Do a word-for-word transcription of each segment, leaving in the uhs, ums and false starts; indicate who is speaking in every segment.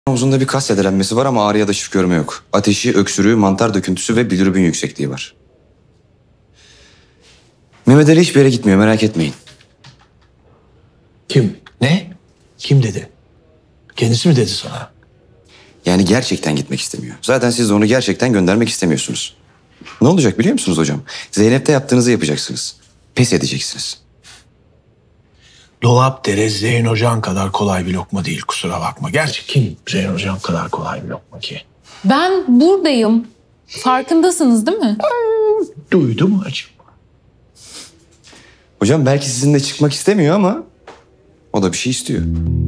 Speaker 1: Omzunda bir kas zedelenmesi var ama ağrı ya da şif görme yok. Ateşi, öksürüğü, mantar döküntüsü ve bilirubin yüksekliği var. Mehmet Ali hiçbir yere gitmiyor, merak etmeyin.
Speaker 2: Kim? Ne? Kim dedi? Kendisi mi dedi sana?
Speaker 1: Yani gerçekten gitmek istemiyor. Zaten siz de onu gerçekten göndermek istemiyorsunuz. Ne olacak biliyor musunuz hocam? Zeynep'te yaptığınızı yapacaksınız. Pes edeceksiniz.
Speaker 2: Dolapdere Zeyn Hocam kadar kolay bir lokma değil, kusura bakma. Gerçi kim Zeyn Hocam kadar kolay bir lokma ki?
Speaker 3: Ben buradayım. Farkındasınız değil mi?
Speaker 2: Duydum acım.
Speaker 1: Hocam belki sizinle çıkmak istemiyor ama o da bir şey istiyor.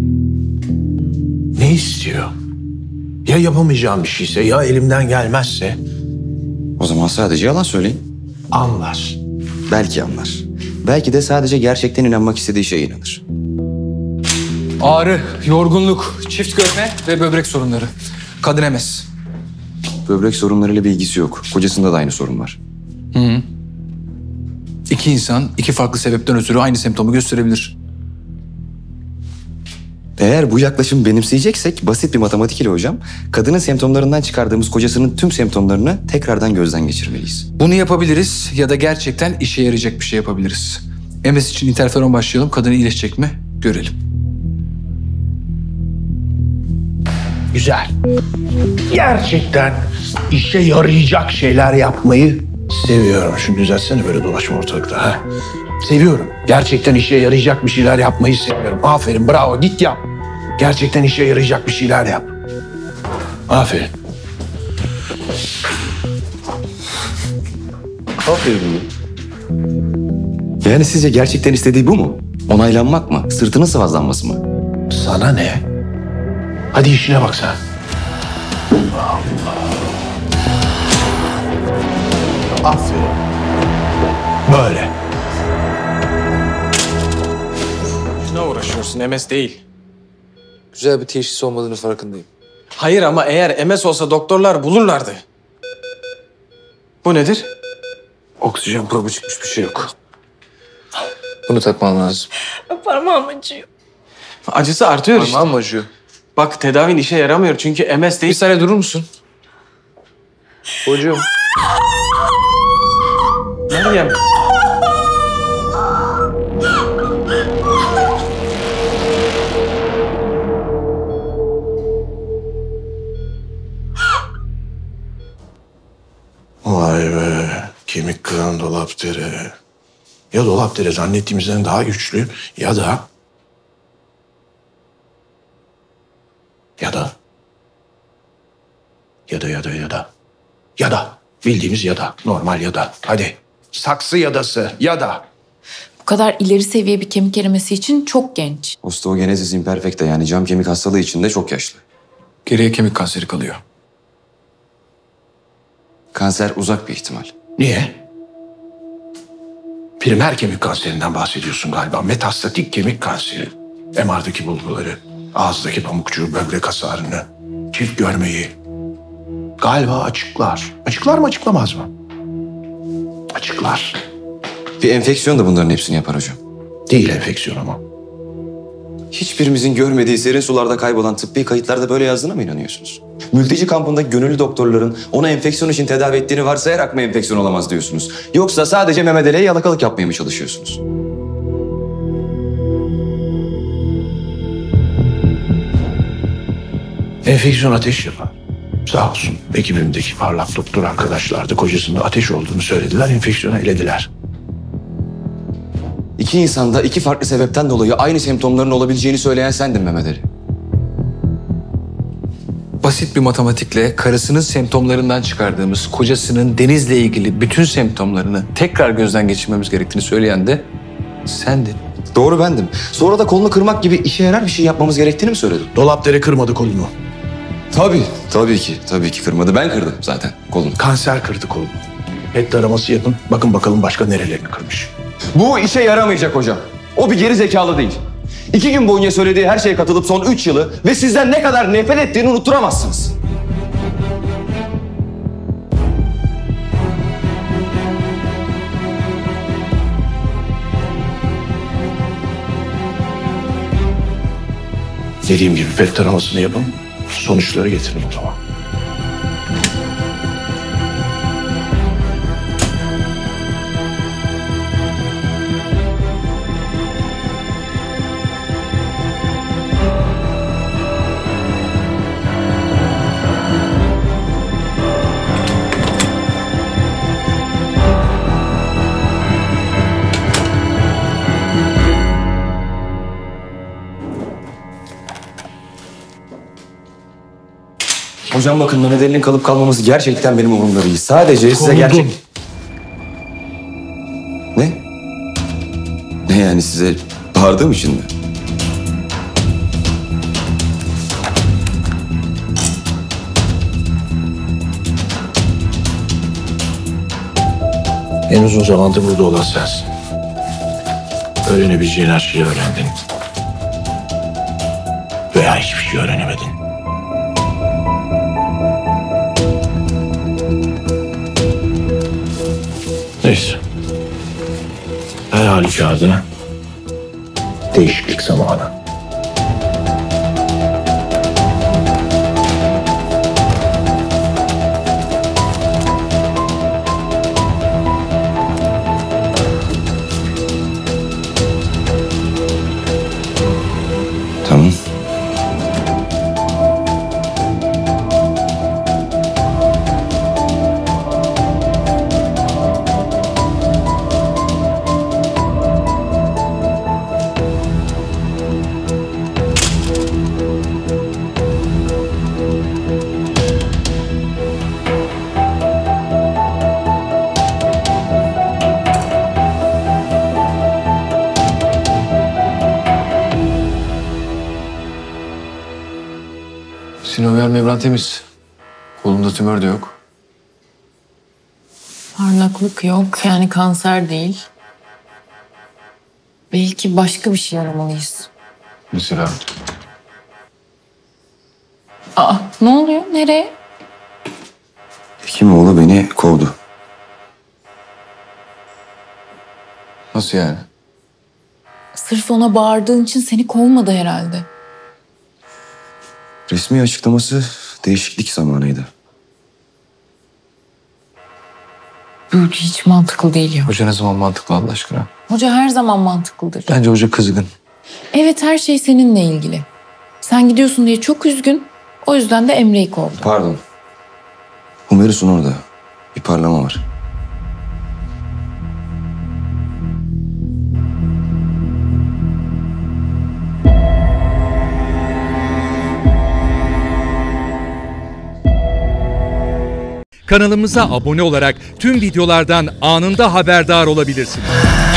Speaker 2: Ne istiyor? Ya yapamayacağım bir şeyse, ya elimden gelmezse?
Speaker 1: O zaman sadece yalan söyleyin.
Speaker 2: Anlar.
Speaker 1: Belki anlar. Belki de sadece gerçekten inanmak istediği şeye inanır.
Speaker 4: Ağrı, yorgunluk, çift görme ve böbrek sorunları. Kadın M S.
Speaker 1: Böbrek sorunlarıyla bir ilgisi yok. Kocasında da aynı sorun var.
Speaker 4: Hı. İki insan iki farklı sebepten ötürü aynı semptomu gösterebilir.
Speaker 1: Eğer bu yaklaşımı benimseyeceksek basit bir matematik ile hocam, kadının semptomlarından çıkardığımız kocasının tüm semptomlarını tekrardan gözden geçirmeliyiz.
Speaker 4: Bunu yapabiliriz ya da gerçekten işe yarayacak bir şey yapabiliriz. M S için interferon başlayalım. Kadın iyileşecek mi? Görelim.
Speaker 2: Güzel. Gerçekten işe yarayacak şeyler yapmayı seviyorum. Şunu düzeltsene, böyle dolaşma ortalıkta. Ha? Seviyorum. Gerçekten işe yarayacak bir şeyler yapmayı seviyorum. Aferin, bravo, git yap. Gerçekten işe yarayacak bir şeyler yap. Aferin.
Speaker 1: Aferin. Yani sizce gerçekten istediği bu mu? Onaylanmak mı? Sırtının sıvazlanması mı?
Speaker 2: Sana ne? Hadi işine bak sen. Allah. Aferin. Böyle.
Speaker 5: Ne uğraşıyorsun? M S değil.
Speaker 6: Güzel bir teşhis olmadığını farkındayım.
Speaker 5: Hayır ama eğer M S olsa doktorlar bulurlardı. Bu nedir?
Speaker 6: Oksijen probu çıkmış, bir şey yok. Bunu takman lazım.
Speaker 7: Parmağım acıyor.
Speaker 5: Acısı artıyor işte.
Speaker 6: Parmağım mı acıyor?
Speaker 5: Bak tedavin işe yaramıyor çünkü M S
Speaker 6: Bir
Speaker 5: değil.
Speaker 6: saniye durur musun? Hocam.
Speaker 5: Meryem.
Speaker 2: Vay be. Kemik kıran Dolapdere. Ya Dolapdere zannettiğimizden daha güçlü ya da... Ya da... Ya da ya da ya da... Ya da. Bildiğimiz ya da. Normal ya da. Hadi. Saksı yadası ya da.
Speaker 3: Bu kadar ileri seviye bir kemik erimesi için çok genç.
Speaker 1: Osteogenesis imperfecta yani cam kemik hastalığı için de çok yaşlı.
Speaker 4: Geriye kemik kanseri kalıyor.
Speaker 1: Kanser uzak bir ihtimal.
Speaker 2: Niye? Primer kemik kanserinden bahsediyorsun galiba. Metastatik kemik kanseri. M R'daki bulguları, ağızdaki pamukçuğu, böbrek hasarını, çift görmeyi. Galiba açıklar. Açıklar mı, açıklamaz mı? Açıklar.
Speaker 1: Bir enfeksiyon da bunların hepsini yapar hocam.
Speaker 2: Değil enfeksiyon ama.
Speaker 1: Hiçbirimizin görmediği serin sularda kaybolan tıbbi kayıtlarda böyle yazdığına mı inanıyorsunuz? Mülteci kampındaki gönüllü doktorların onu enfeksiyon için tedavi ettiğini varsayarak mı enfeksiyon olamaz diyorsunuz? Yoksa sadece Mehmet Ali'ye yalakalık yapmaya mı çalışıyorsunuz?
Speaker 2: Enfeksiyon ateş yapar. Sağ olsun ekibimdeki parlak doktor arkadaşlar da kocasında ateş olduğunu söylediler, enfeksiyonu elediler.
Speaker 1: İki insanda iki farklı sebepten dolayı aynı semptomların olabileceğini söyleyen sendin Mehmet Ali.
Speaker 4: Basit bir matematikle karısının semptomlarından çıkardığımız kocasının Deniz'le ilgili bütün semptomlarını tekrar gözden geçirmemiz gerektiğini söyleyen de sendin.
Speaker 1: Doğru bendim. Sonra da kolunu kırmak gibi işe yarar bir şey yapmamız gerektiğini mi söyledin?
Speaker 2: Dolapdere kırmadı kolunu.
Speaker 1: Tabii. Tabii ki. Tabii ki kırmadı. Ben kırdım zaten kolunu.
Speaker 2: Kanser kırdı kolunu. P E T taraması yapın. Bakın bakalım başka nerelerini kırmış.
Speaker 1: Bu işe yaramayacak hocam. O bir geri zekalı değil. İki gün boyunca söylediği her şeye katılıp son üç yılı ve sizden ne kadar nefret ettiğini unutturamazsınız.
Speaker 2: Dediğim gibi P E T taramasını yapın. Sonuçları getirin o zaman.
Speaker 1: Hocam bakın Mehmet Ali'nin kalıp kalmaması gerçekten benim umurumda değil. Sadece size
Speaker 2: Kovuldun.
Speaker 1: gerçek... Ne? Ne yani size bağırdığım için mi?
Speaker 2: En uzun zamandır burada olan sensin. Öğrenebileceğin her şeyi öğrendin. Veya hiçbir şey öğrenemedin. Neyse. Her halükarda değişiklik zamanı.
Speaker 1: Tamam.
Speaker 4: Sinovial membran temiz. Kolumda tümör de yok.
Speaker 3: Parlaklık yok. Yani kanser değil. Belki başka bir şey aramalıyız.
Speaker 4: Mesela
Speaker 3: Aa, ne oluyor? Nereye?
Speaker 1: Hekimoğlu beni kovdu.
Speaker 4: nasıl yani?
Speaker 3: Sırf ona bağırdığın için seni kovmadı herhalde.
Speaker 1: Resmi açıklaması değişiklik zamanıydı.
Speaker 3: Bu hiç mantıklı değil ya.
Speaker 4: Hoca ne zaman mantıklı Allah aşkına?
Speaker 3: Hoca her zaman mantıklıdır.
Speaker 4: Bence hoca kızgın.
Speaker 3: Evet, her şey seninle ilgili. Sen gidiyorsun diye çok üzgün. O yüzden de Emre'yi kovdu.
Speaker 1: Pardon. Humerus'un orada bir parlama var.
Speaker 7: Kanalımıza abone olarak tüm videolardan anında haberdar olabilirsiniz.